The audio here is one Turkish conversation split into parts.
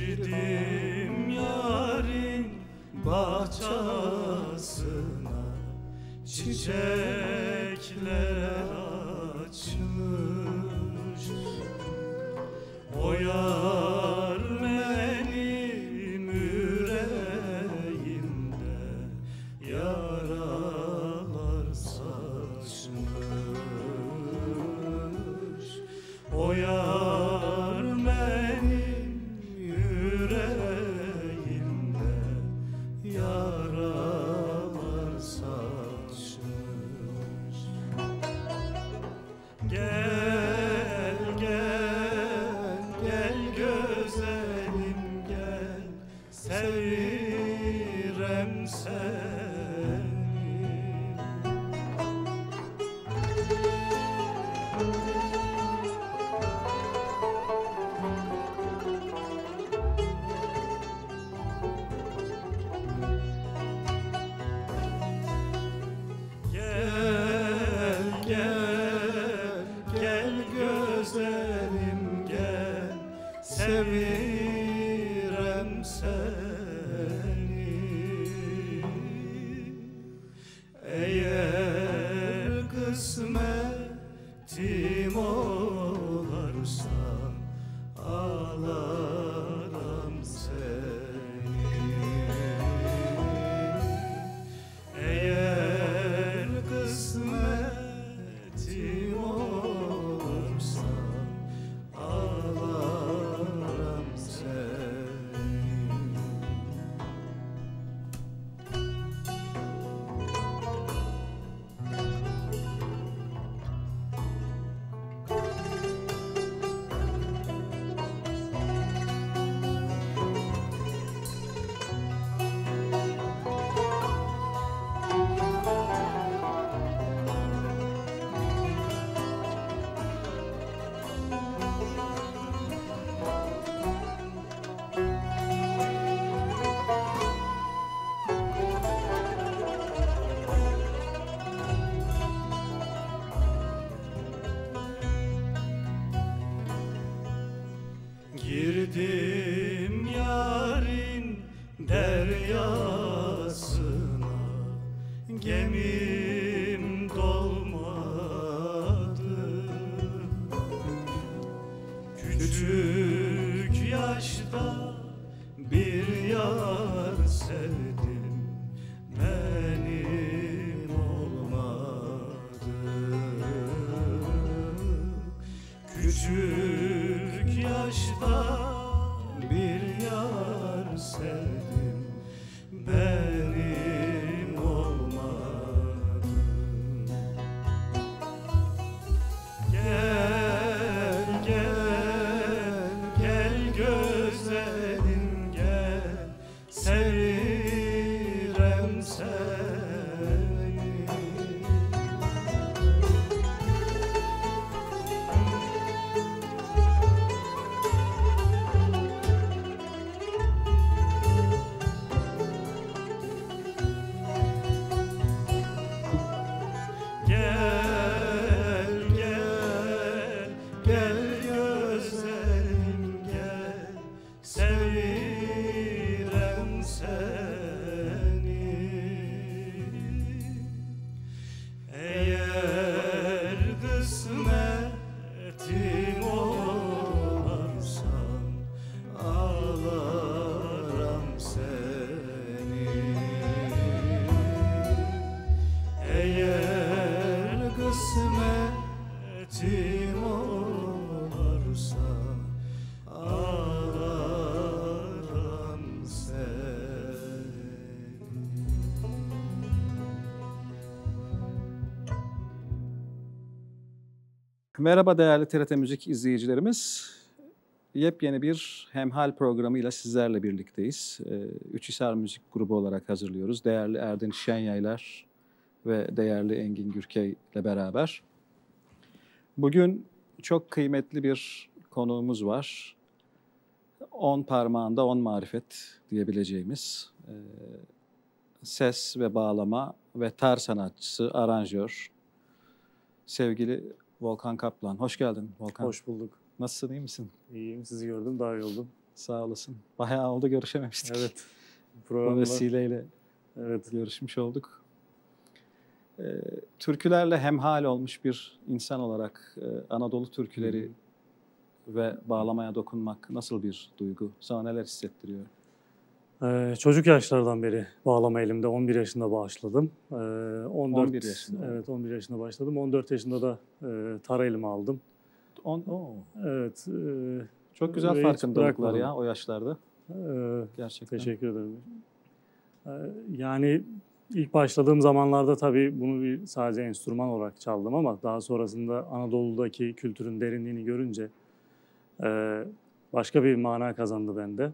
Girdim yarın bahçesine, çiçekler açmış. O yar benim yüreğimde yaralar saçmış. O yar benim yüreğimde yaralar saçmış. Gel gel gel güzelim gel, sevirem seni. Gel gel gel güzelim gel, sevirem seni. Eğer kısmetim olarsa ağlarım seni. Eğer kısmetim olursa ağlarım seni. Girdim yarın deryasına, gemim dolmadı. Küçük yaşta bir yar sevdim, benim olmadı. Küçük yaşta bir yar sevdim, benim olmadı. Gel gel gel güzelim gel, sevirem seni. Gel gel gel güzelim gel, sevirem seni. Eğer kısmetim olarsam ağlarım seni. Eğer kısmetim olursa ağlarım seni. Merhaba değerli TRT Müzik izleyicilerimiz. Yepyeni bir hemhal programıyla sizlerle birlikteyiz. Üçhisar Müzik Grubu olarak hazırlıyoruz. Değerli Erdinç Şenyaylar ve değerli Engin Gürkey ile beraber. Bugün çok kıymetli bir konuğumuz var. 10 parmağında 10 marifet diyebileceğimiz ses ve bağlama ve tar sanatçısı, aranjör, sevgili Volkan Kaplan. Hoş geldin Volkan. Hoş bulduk. Nasılsın, iyi misin? İyiyim. Sizi gördüm, daha iyi oldum. Sağ olasın. Bayağı oldu görüşememiştik. Evet. Bu Programda. vesileyle Evet. görüşmüş olduk. Türkülerle hemhal olmuş bir insan olarak Anadolu türküleri ve bağlamaya dokunmak nasıl bir duygu? Sana neler hissettiriyor? Çocuk yaşlardan beri bağlama elimde. 11 yaşında başladım. 11 yaşında. Evet, 11 yaşında başladım. 14 yaşında da tara elime aldım. Evet. Çok güzel Hiç farkındalıklar bırakmadım. ya o yaşlarda. Gerçekten. Teşekkür ederim. Yani ilk başladığım zamanlarda tabii bunu sadece enstrüman olarak çaldım ama daha sonrasında Anadolu'daki kültürün derinliğini görünce başka bir mana kazandı bende.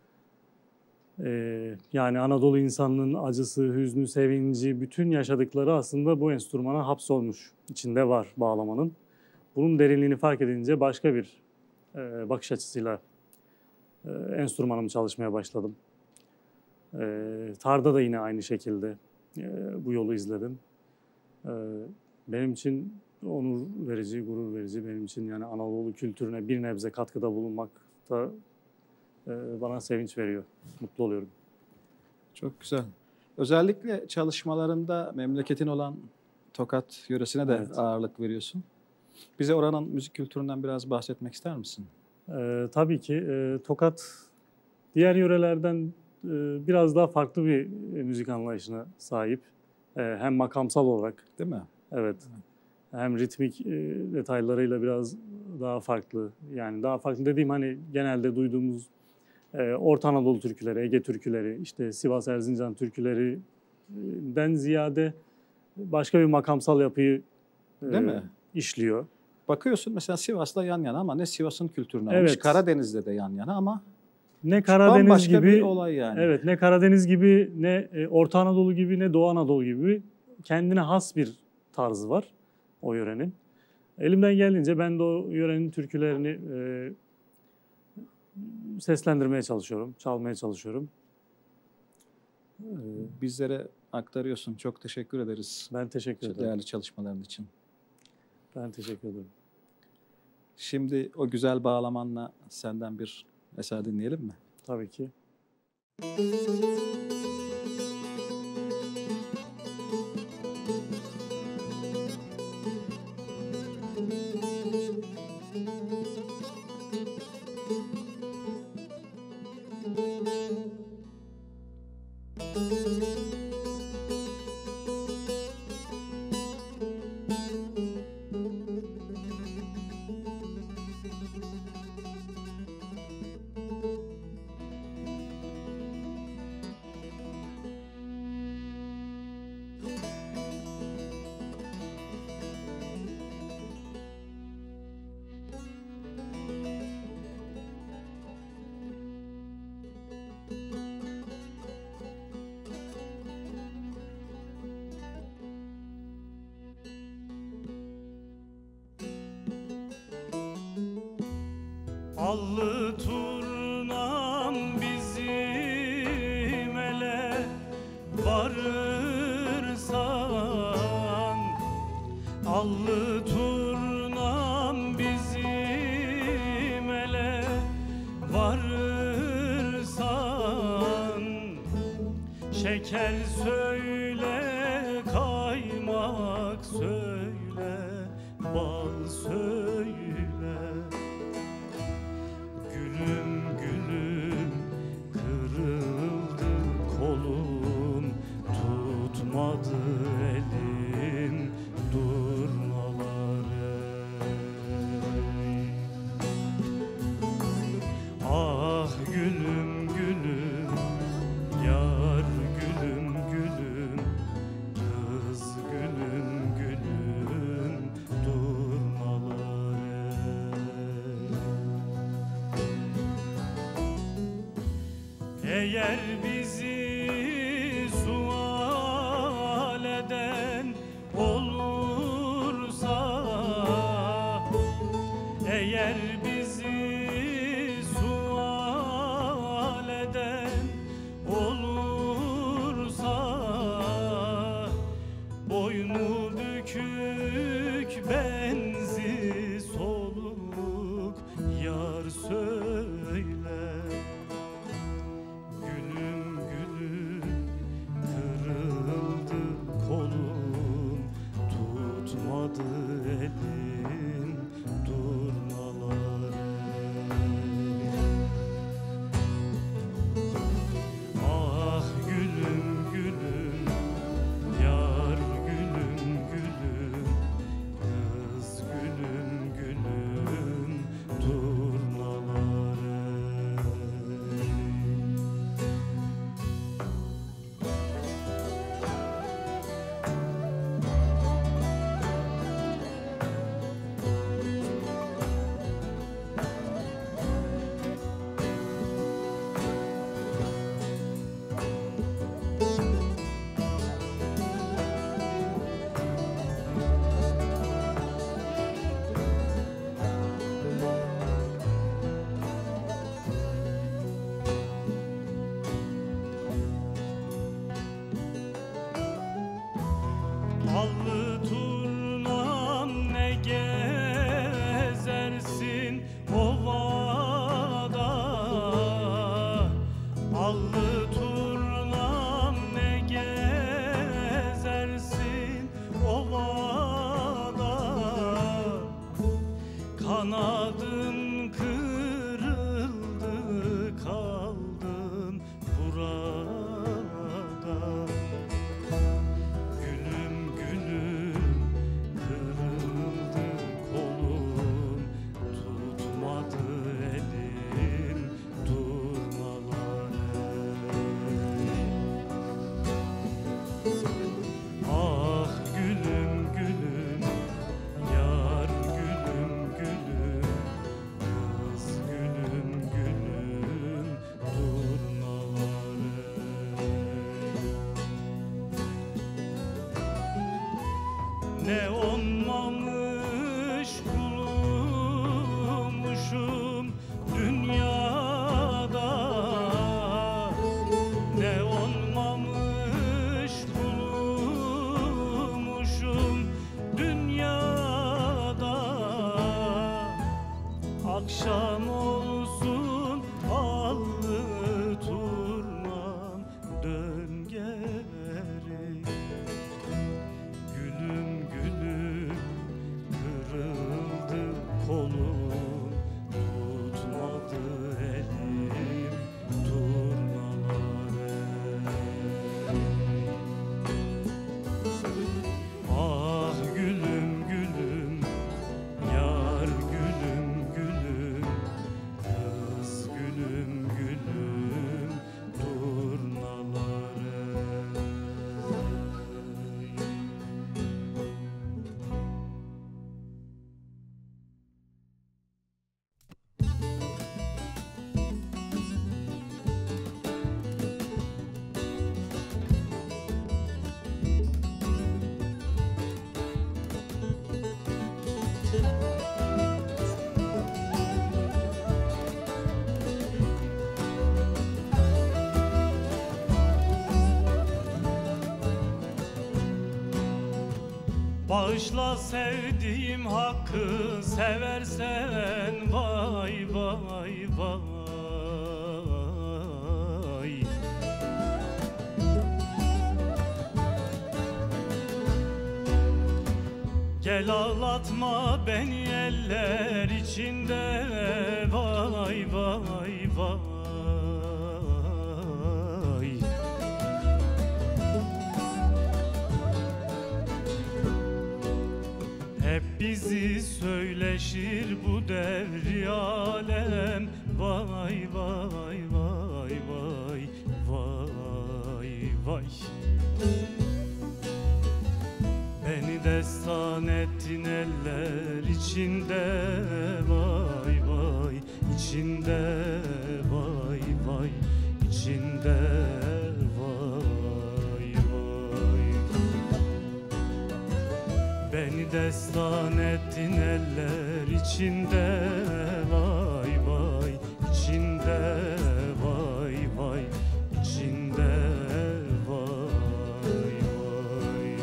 Yani Anadolu insanının acısı, hüznü, sevinci, bütün yaşadıkları aslında bu enstrümana hapsolmuş. İçinde var bağlamanın. Bunun derinliğini fark edince başka bir bakış açısıyla enstrümanımı çalışmaya başladım. Tarda da yine aynı şekilde bu yolu izledim. Benim için onur verici, gurur verici. Benim için yani Anadolu kültürüne bir nebze katkıda bulunmak da bana sevinç veriyor. Mutlu oluyorum. Çok güzel. Özellikle çalışmalarında memleketin olan Tokat yöresine de Evet. ağırlık veriyorsun. Bize oranın müzik kültüründen biraz bahsetmek ister misin? Tabii ki Tokat diğer yörelerden biraz daha farklı bir müzik anlayışına sahip. Hem makamsal olarak, Değil mi? evet, hem ritmik detaylarıyla biraz daha farklı. Yani daha farklı dediğim hani genelde duyduğumuz Orta Anadolu türküleri, Ege türküleri, işte Sivas Erzincan türkülerinden ziyade başka bir makamsal yapıyı Değil mi? işliyor. Bakıyorsun mesela Sivas'la yan yana ama ne Sivas'ın kültürünü almış, Evet. Karadeniz'de de yan yana ama Ne Karadeniz bambaşka gibi, bir olay yani. evet, ne Karadeniz gibi, ne Orta Anadolu gibi, ne Doğu Anadolu gibi kendine has bir tarzı var o yörenin. Elimden geldiğince ben de o yörenin türkülerini seslendirmeye çalışıyorum, çalmaya çalışıyorum. Bizlere aktarıyorsun. Çok teşekkür ederiz. Ben teşekkür ederim. Değerli çalışmaların için. Ben teşekkür ederim. Şimdi o güzel bağlamanla senden bir eser dinleyelim mi? Tabii ki. Allı turnam bizim ele varırsan, allı turnam bizim ele varırsan, şeker söyle, kaymak söyle, bal söyle. Gülüm gülüm kırıldı kolum, tutmadı elim durmaları. Ah gülüm gülüm, yar gülüm gülüm, kız gülüm gülüm durmaları. Eğer bizi sual eden olursa, eğer bizi sual eden olursa, boynu bükük benzi soluk yar söyle. Ne onmamış kulumuşum dünyada, ne onmamış kulumuşum dünyada. Akşam olsun allı turnam dön geri. Gülüm gülüm kırıldı kolum, tutmadı elim turnaları. Ah gülüm gülüm, yar gülüm gülüm, kız gülüm gülüm turnaları. Bağışla sevdiğim hakkı, seversen vay vay vay. Gel ağlatma beni eller içinde, vay vay vay. Hep bizi söyleşir bu devri alem, vay vay vay vay vay vay. Beni destan ettin eller içinde, vay vay içinde, vay vay içinde, vay vay. Beni destan ettin eller içinde, vay vay içinde, vay vay içinde, vay vay.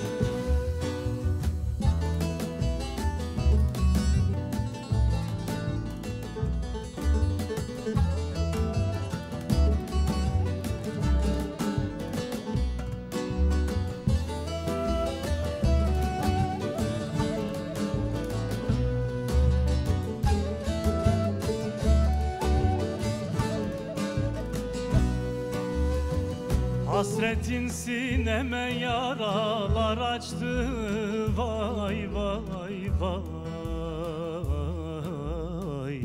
Hasretin sineme yaralar açtı, vay vay vay.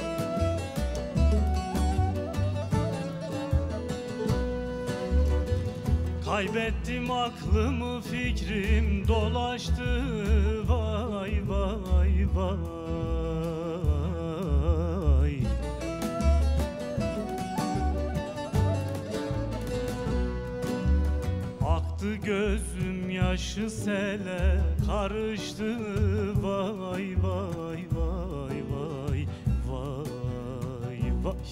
Kaybettim aklımı, fikrim dolaştı, vay vay vay. Aktı gözüm yaşı sele karıştı, vay vay vay vay vay vay.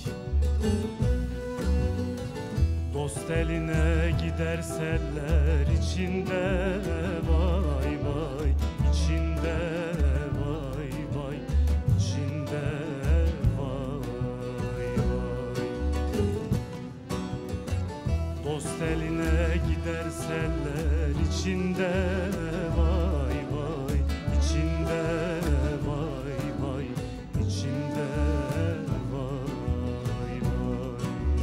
Dost eline gider seller içinde, vay vay içinde, vay vay içinde, vay vay. Dost eline gider seller içinde, vay vay içinde, vay vay içinde, vay vay.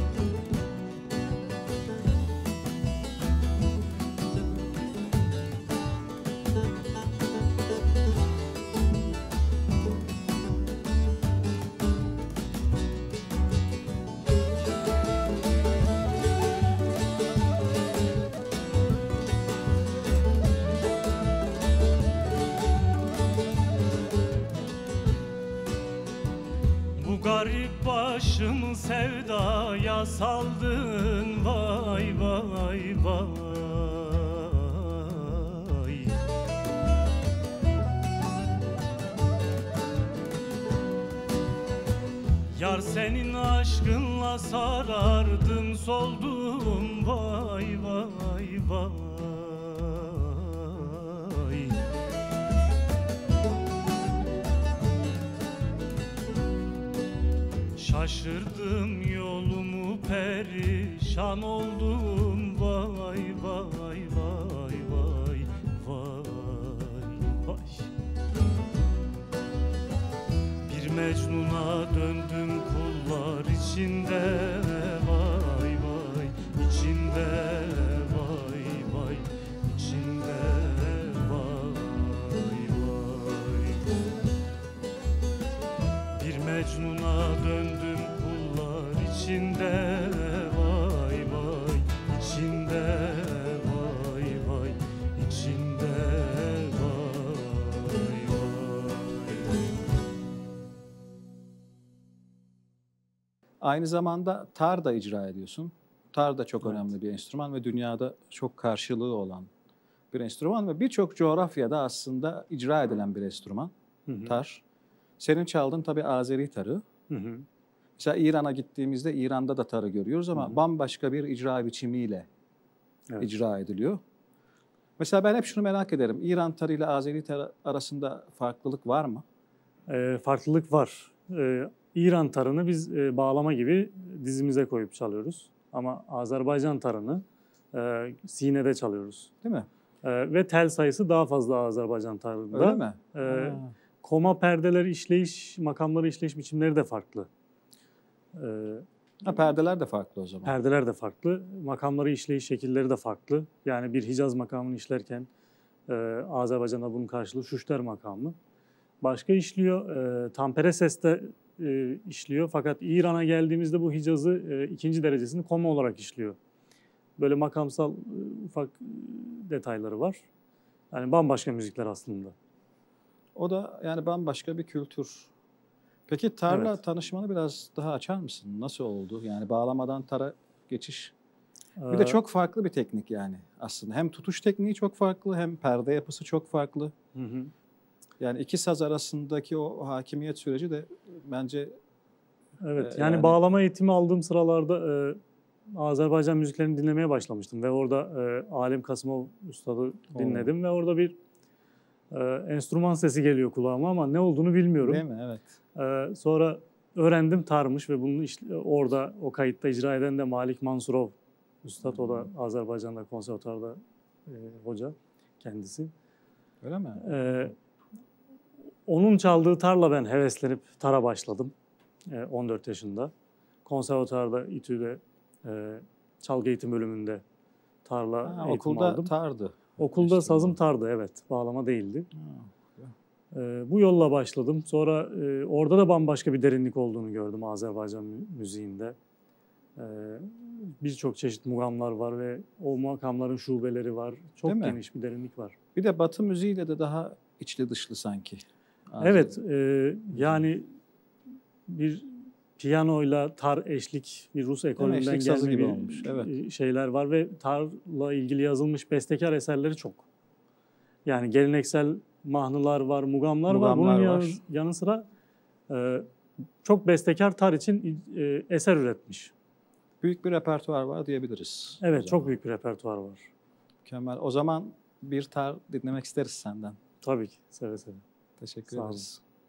Garip başımı sevdaya saldın, vay vay vay. Yar senin aşkınla sarardım soldum vay vay vay. Şaşırdım yolumu perişan oldum vay vay vay vay vay vay. Bir Mecnun'a döndüm kullar içinde vay vay içinde vay vay içinde vay vay. Bir Mecnun'a döndüm kullar içinde vay vay içinde vay vay içinde vay vay. Aynı zamanda tar da icra ediyorsun. Tar da çok önemli bir enstrüman ve dünyada çok karşılığı olan bir enstrüman ve birçok coğrafyada aslında icra edilen bir enstrüman. Tar. Senin çaldığın tabii Azeri tarı. Mesela İran'a gittiğimizde İran'da da tarı görüyoruz ama bambaşka bir icra biçimiyle icra ediliyor. Mesela ben hep şunu merak ederim. İran tarı ile Azeri tarı arasında farklılık var mı? Farklılık var. İran tarını biz bağlama gibi dizimize koyup çalıyoruz. Ama Azerbaycan tarını sinede çalıyoruz. Değil mi? Ve tel sayısı daha fazla Azerbaycan tarında. Öyle mi? Koma perdeler işleyiş, makamları işleyiş biçimleri de farklı. Perdeler de farklı o zaman. Perdeler de farklı. Makamları işleyiş şekilleri de farklı. Yani bir Hicaz makamını işlerken Azerbaycan'da bunun karşılığı Şuşter makamı. Başka işliyor. Tampere seste işliyor. Fakat İran'a geldiğimizde bu Hicaz'ı ikinci derecesini koma olarak işliyor. Böyle makamsal ufak detayları var. Yani bambaşka müzikler aslında. O da yani bambaşka bir kültür. Peki tarla tanışmanı biraz daha açar mısın? Nasıl oldu? Yani bağlamadan tara geçiş. Bir de çok farklı bir teknik yani aslında. Hem tutuş tekniği çok farklı hem perde yapısı çok farklı. Yani iki saz arasındaki o hakimiyet süreci de bence... Evet, yani bağlama eğitimi aldığım sıralarda Azerbaycan müziklerini dinlemeye başlamıştım. Ve orada Alem Kasımov Usta'yı dinledim ve orada bir enstrüman sesi geliyor kulağıma ama ne olduğunu bilmiyorum. Değil mi? Evet. Sonra öğrendim tarmış ve bunu orada o kayıtta icra eden de Malik Mansurov Üstad. O da Azerbaycan'da konservatuarda hoca kendisi. Öyle mi? Onun çaldığı tarla ben heveslenip tara başladım 14 yaşında. Konservatuarda, İTÜ'de çalgı eğitim bölümünde tarla eğitim okulda aldım. tardı. Okulda sazım tardı, evet. Bağlama değildi. Bu yolla başladım. Sonra orada da bambaşka bir derinlik olduğunu gördüm Azerbaycan müziğinde. Birçok çeşit mugamlar var ve o makamların şubeleri var. Çok geniş bir derinlik var. Bir de Batı müziğiyle de daha içli dışlı sanki. Evet, yani bir piyanoyla tar eşlik, bir Rus ekolünden gelme bir şeyler var ve tarla ilgili yazılmış bestekar eserleri çok. Yani geleneksel mahnılar var, mugamlar var. Bunun yanı sıra çok bestekar tar için eser üretmiş. Büyük bir repertuar var diyebiliriz. Evet, çok büyük bir repertuar var. Mükemmel. O zaman bir tar dinlemek isteriz senden. Tabii ki, seve seve. Teşekkür Sağ ederiz. olun.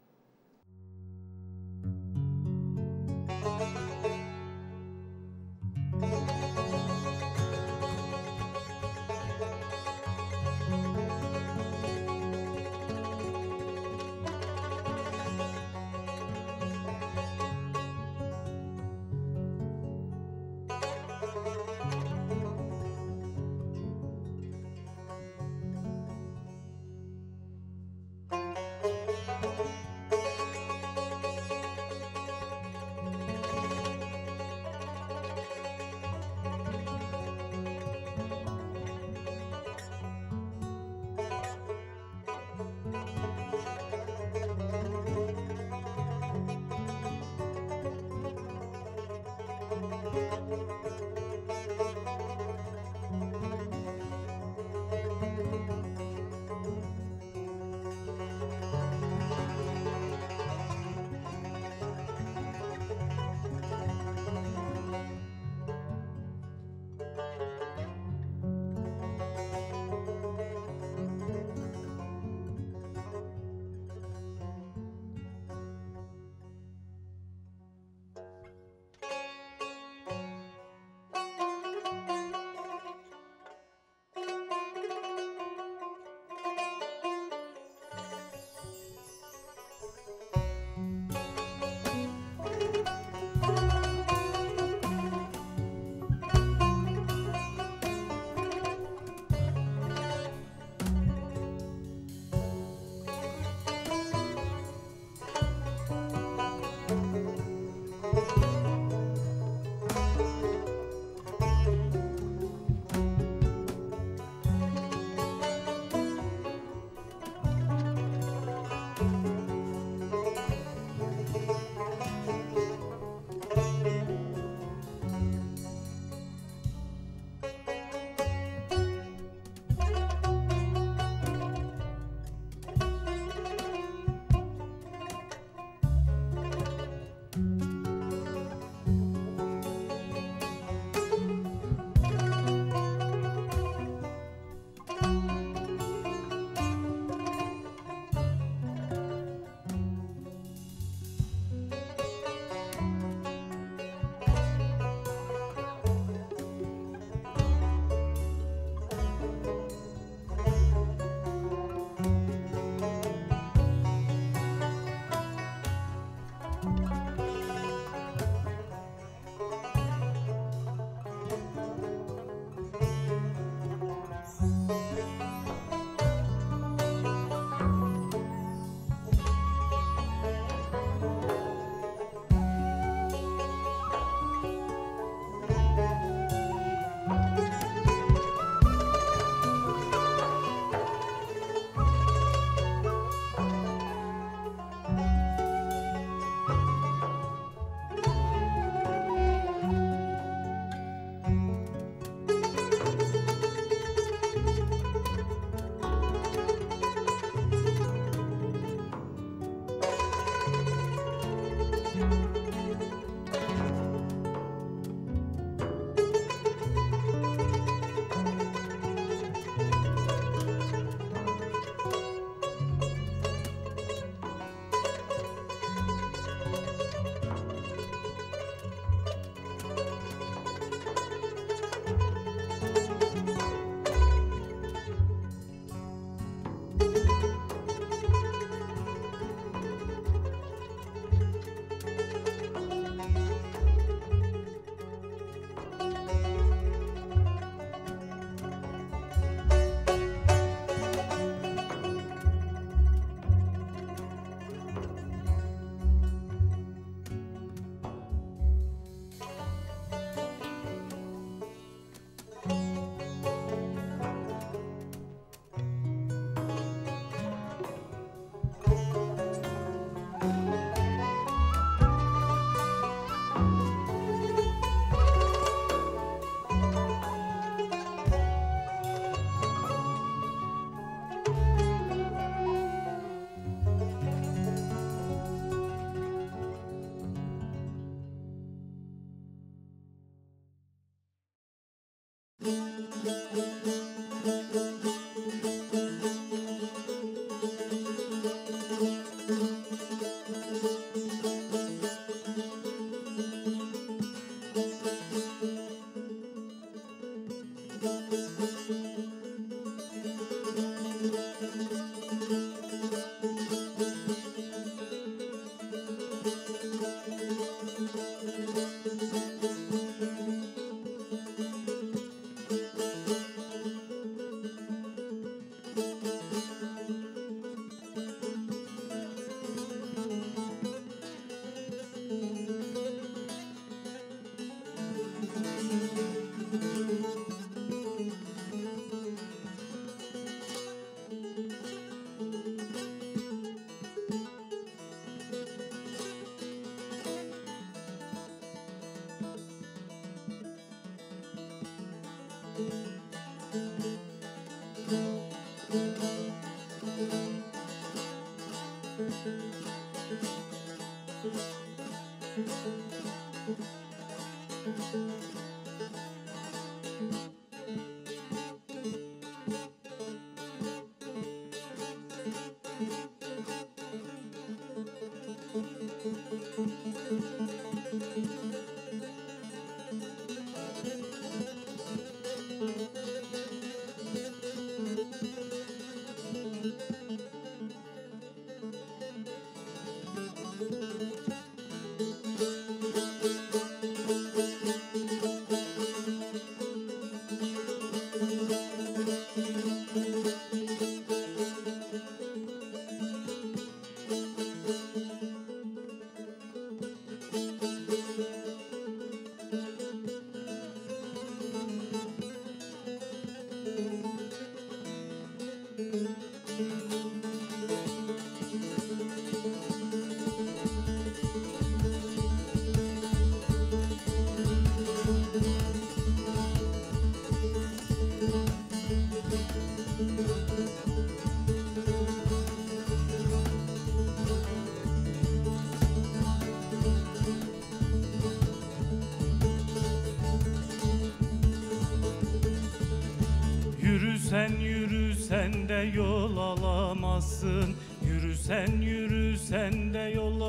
Yürüsen yürüsen de yol alamazsın. Yürüsen yürüsen de yol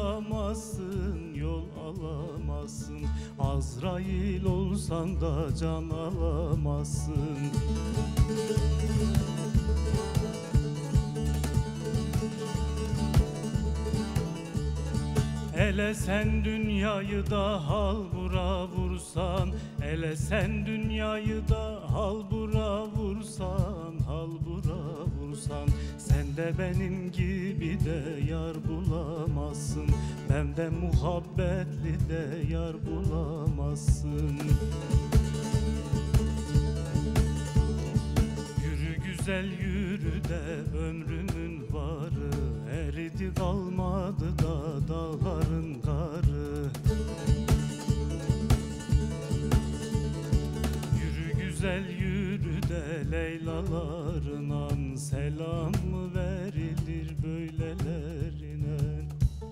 alamazsın. Yol alamazsın. Azrail olsan da can alamazsın. Hele sen dünyayı da halbura vursan, hele sen dünyayı da halbura vursan, halbura vursan, sen de benim gibi de yar bulamazsın. Ben de muhabbetli de yar bulamazsın. Yürü güzel yürü de ömrümün varı, eridi kalmadı da dağların karı. Yürü güzel yürü de Leylalarına selam mı verilir böylelerine?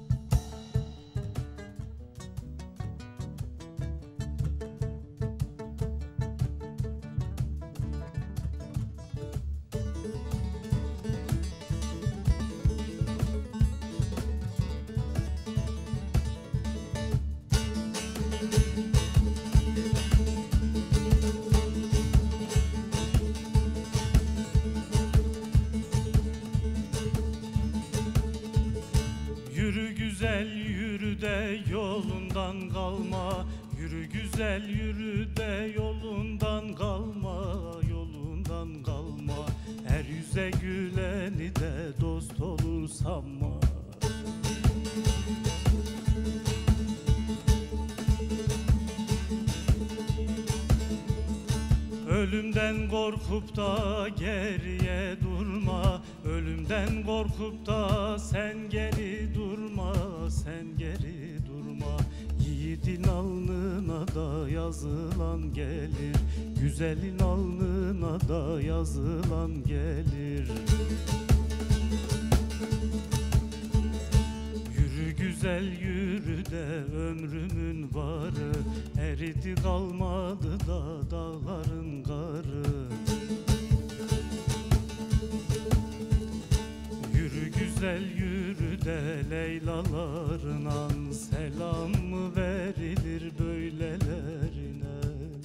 Yürü güzel yürü de yolundan kalma. Yürü güzel yürü de yolundan kalma. Yolundan kalma. Her yüze güleni de dost olur sanma. Ölümden korkup da geriye durma. Ölümden korkup da sen geri durma. Sen geri durma. Yiğidin alnına da yazılan gelir. Güzelin alnına da yazılan gelir. Yürü güzel güzel yürü de ömrümün varı, eridi kalmadı da dağların karı. Yürü güzel yürü de Leylalarından, selam mı verilir böylelerine?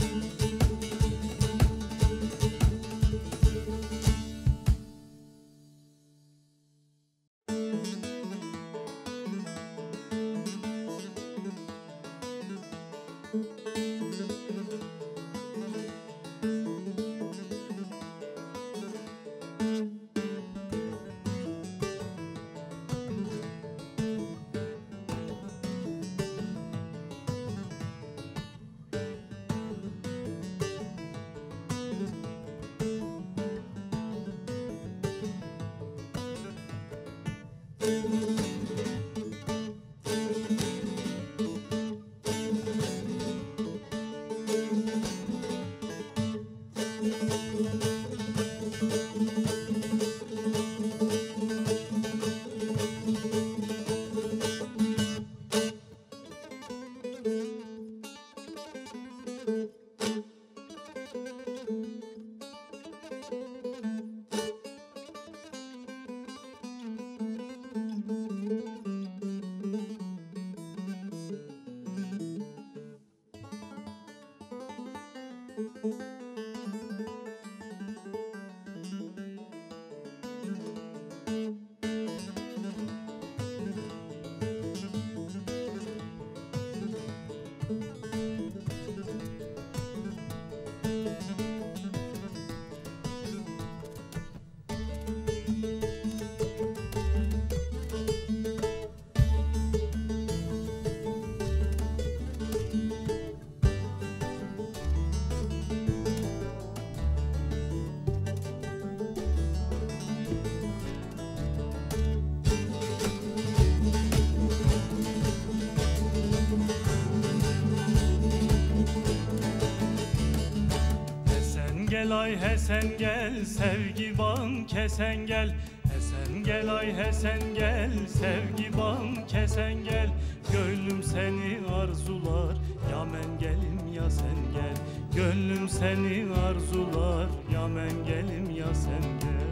Gel ay hesen gel, sevgi ban kesen gel. Hesen gel ay hesen gel, sevgi ban kesen gel. Gönlüm seni arzular, ya men gelim ya sen gel. Gönlüm seni arzular, ya men gelim ya sen gel.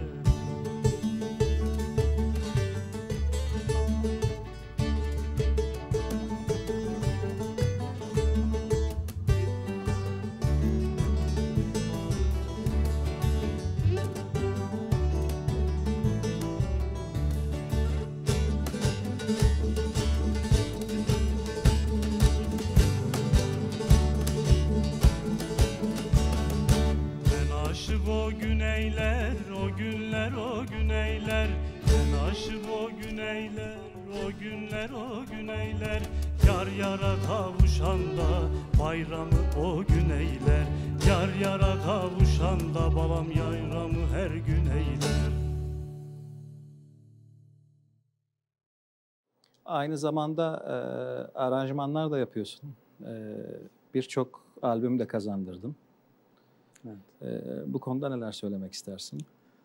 O güneyler, o günler, o güneyler. Ben aşık o güneyler, o günler, o güneyler. Yar yara kavuşanda bayramı o güneyler. Yar yara kavuşanda balam yayramı her güneyler. Aynı zamanda aranjmanlar da yapıyorsun. Birçok albüm de kazandırdın. Evet. Bu konuda neler söylemek istersin?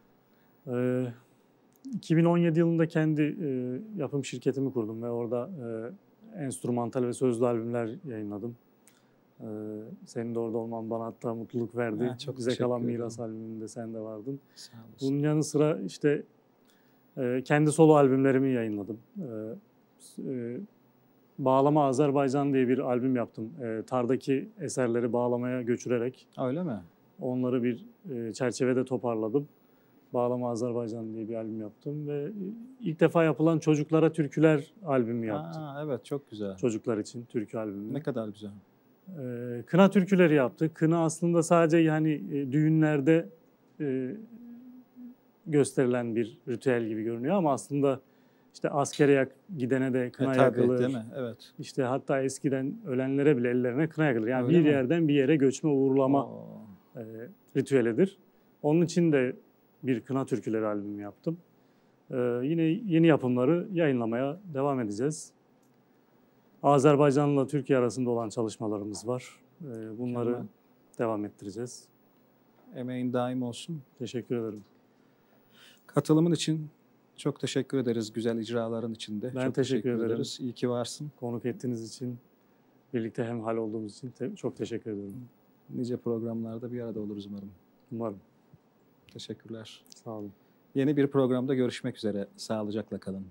2017 yılında kendi yapım şirketimi kurdum ve orada enstrümantal ve sözlü albümler yayınladım. Senin de orada olman bana hatta mutluluk verdi. Ha, çok Bize Kalan teşekkür Miras ederim. albümünde sen de vardın. Sağ olasın. Bunun yanı sıra işte kendi solo albümlerimi yayınladım. Bağlama Azerbaycan diye bir albüm yaptım. Tardaki eserleri bağlamaya göçürerek Öyle mi? onları bir çerçevede toparladım. Bağlama Azerbaycan diye bir albüm yaptım ve ilk defa yapılan Çocuklara Türküler albümü yaptım. Evet, çok güzel. Çocuklar için türkü albümü. Ne kadar güzel. Kına türküleri yaptık. Kına aslında sadece yani düğünlerde gösterilen bir ritüel gibi görünüyor ama aslında işte askere gidene de kına Tabii, yakılır. değil mi? Evet. İşte hatta eskiden ölenlere bile ellerine kına yakılır. Yani Öyle bir mi? yerden bir yere göçme uğurlama Oo. ritüelidir. Onun için de bir kına türküleri albümü yaptım. Yine yeni yapımları yayınlamaya devam edeceğiz. Azerbaycan'la Türkiye arasında olan çalışmalarımız var. Bunları Mükemmel. devam ettireceğiz. Emeğin daim olsun. Teşekkür ederim. Katılımın için Çok teşekkür ederiz güzel icraların içinde. Ben çok teşekkür ederim. ederiz. İyi ki varsın. Konuk ettiğiniz için, birlikte hemhal olduğumuz için çok teşekkür ederim. Nice programlarda bir arada oluruz umarım. Umarım. Teşekkürler. Sağ olun. Yeni bir programda görüşmek üzere. Sağlıcakla kalın.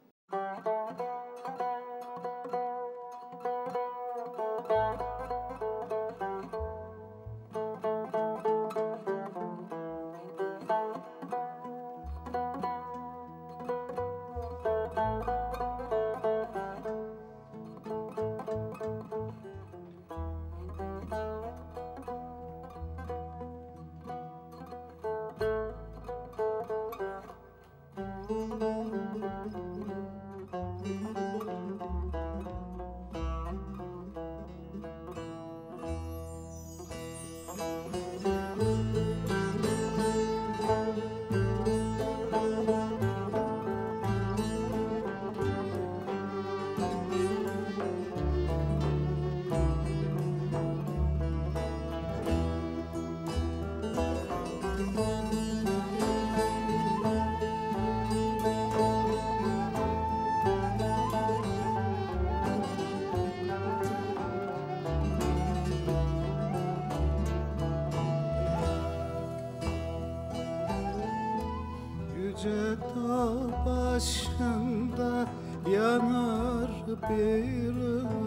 Yüce dağ başında yanar bir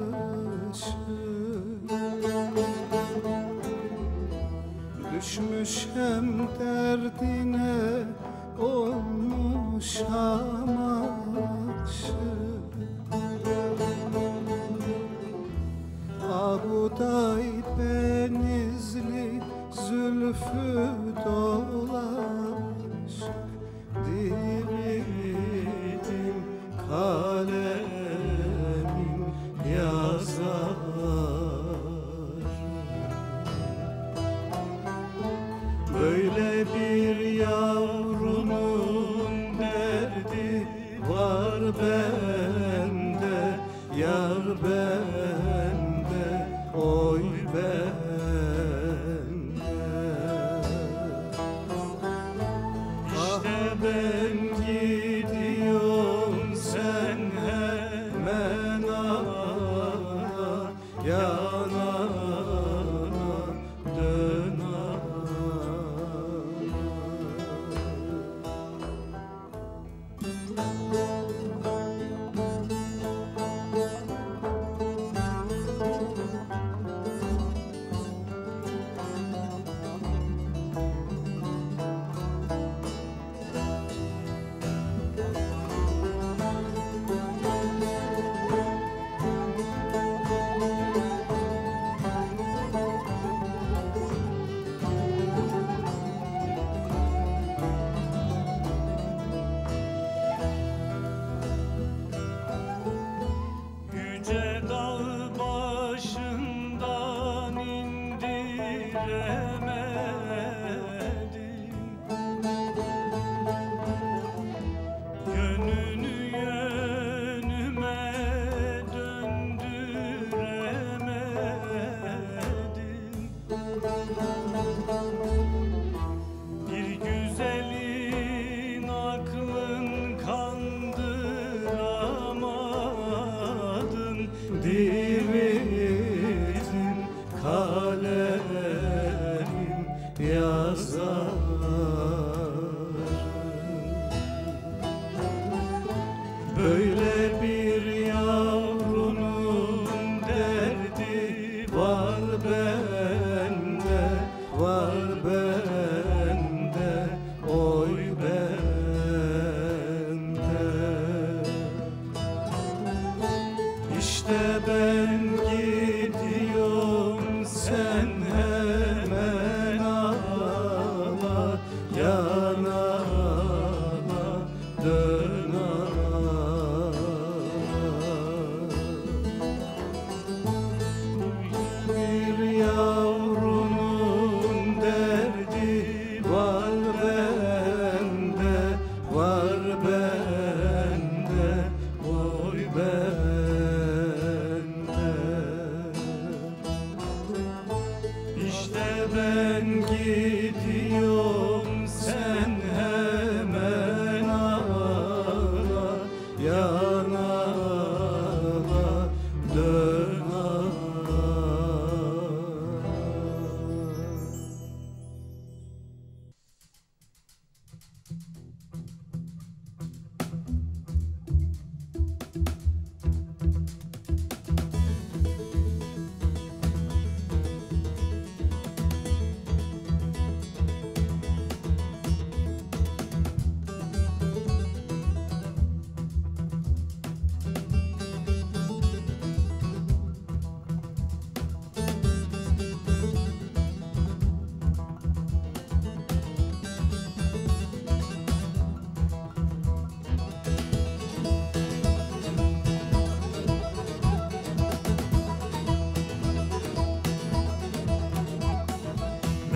ışık, düşmüşem derdine olmuşam aşık. Abuday benizli zülfü dolaşık, dividim kalemim yazar. Böyle bir yavrunun derdi var bende, yar bende, oy bende. Ben gidiyorum sen hemen ana, yanana dön ana. Yüce dağ başından indiremedim, gönlünü yönüme döndüremedim. Bir güzelin aklın kandıramadın, Dividim kalemim yazar. Böyle bir yavrunun derdi var bende, var bende, oy bende. İşte ben gidiyorum sen hemen ağla, yanana dön ana. Bir yavrunun derdi var bende, var bende, oy bende. İşte ben gidiyorum sen hemen ağla,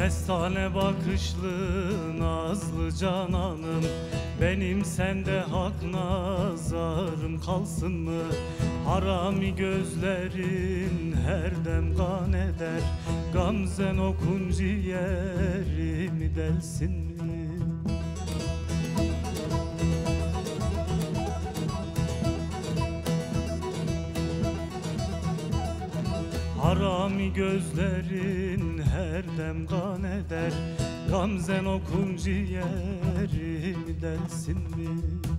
Mestane bakışlı nazlı cananım, benim sende hak nazarım kalsın mı? Harami gözlerin her dem kan eder, gamzen okunca yerimi delsin mi? Harami gözlerin her dem kan eder, gamzen okunca yerimi delsin mi?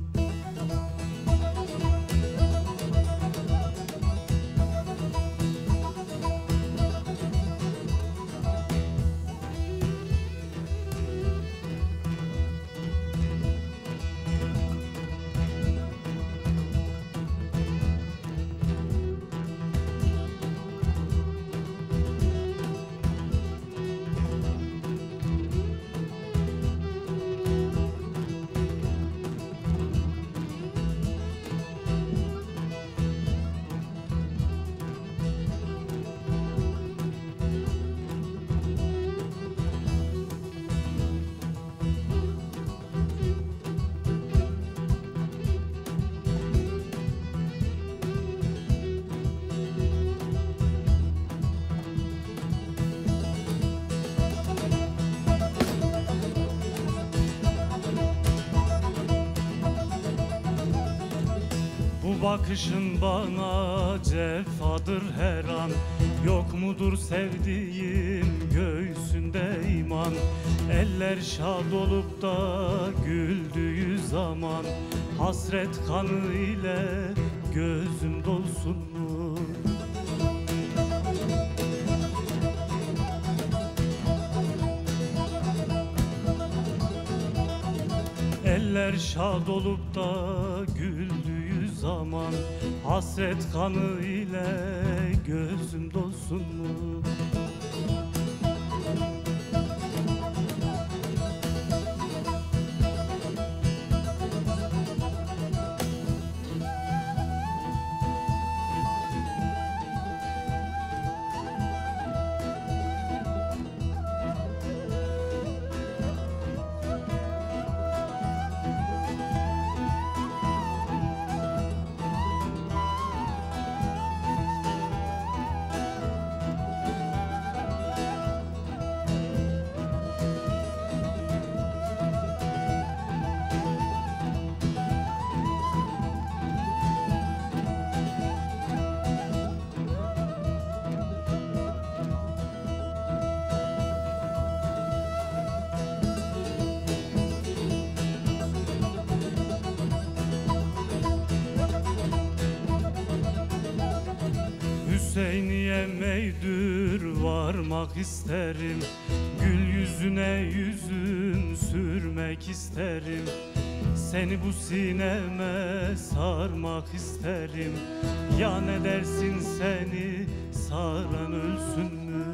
Bu bakışın bana cefadır her an, yok mudur sevdiğim göğsünde iman? Eller şad olup da güldüğü zaman, hasret kanı ile gözüm dolsun mu? Eller şad olup da güldüğü zaman, hasret kanı ile gözüm dolsun mu? Hüseyniye meydür varmak isterim, gül yüzüne yüzüm sürmek isterim. Seni bu sineme sarmak isterim, ya ne dersin seni saran ölsün mü?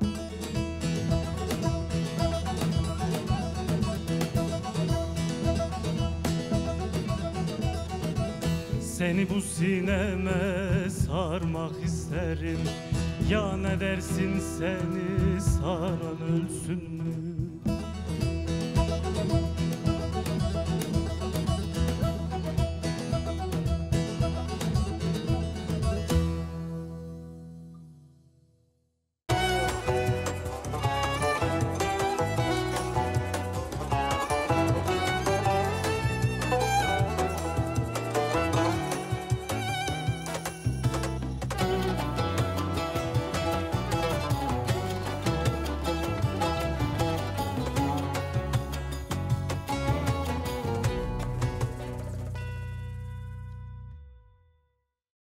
Seni bu sineme sarmak isterim, ya ne dersin seni saran ölsün mü?